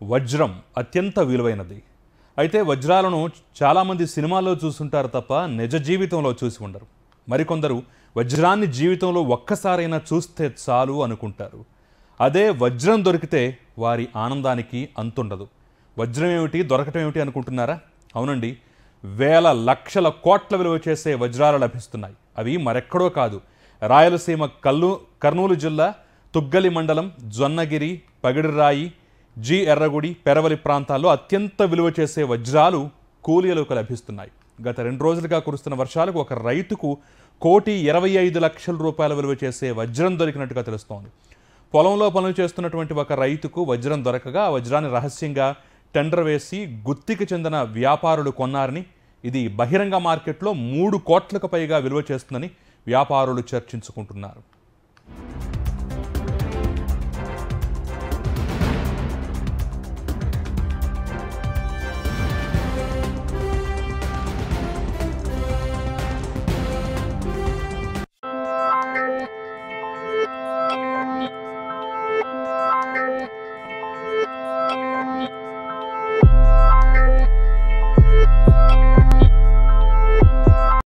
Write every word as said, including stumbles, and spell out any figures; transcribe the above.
వజ్రం అత్యంత విలువైనది. అయితే వజ్రాలను చాలామంది సినిమాల్లో చూస్తుంటారు తప్ప నిజ జీవితంలో చూసి ఉండరు. మరికొందరు వజ్రాన్ని జీవితంలో ఒక్కసారైనా చూస్తే చాలు అనుకుంటారు. అదే వజ్రం దొరికితే వారి ఆనందానికి అంతుండదు. వజ్రం ఏమిటి, దొరకటం ఏమిటి అనుకుంటున్నారా? అవునండి, వేల లక్షల కోట్ల విలువ చేసే వజ్రాలు లభిస్తున్నాయి. అవి మరెక్కడో కాదు, రాయలసీమ కల్లు కర్నూలు జిల్లా తుగ్గలి మండలం జొన్నగిరి, పగిడిరాయి, జి ఎర్రగుడి, పెరవలి ప్రాంతాల్లో అత్యంత విలువ చేసే వజ్రాలు కూలీలకు లభిస్తున్నాయి. గత రెండు రోజులుగా కురుస్తున్న వర్షాలకు ఒక రైతుకు కోటి ఇరవై ఐదు లక్షల రూపాయల విలువ చేసే వజ్రం దొరికినట్టుగా తెలుస్తోంది. పొలంలో పనులు చేస్తున్నటువంటి ఒక రైతుకు వజ్రం దొరకగా ఆ వజ్రాన్ని రహస్యంగా టెండర్ వేసి గుత్తికి చెందిన వ్యాపారులు కొన్నారని, ఇది బహిరంగ మార్కెట్లో మూడు కోట్లకు పైగా విలువ చేస్తుందని వ్యాపారులు చర్చించుకుంటున్నారు.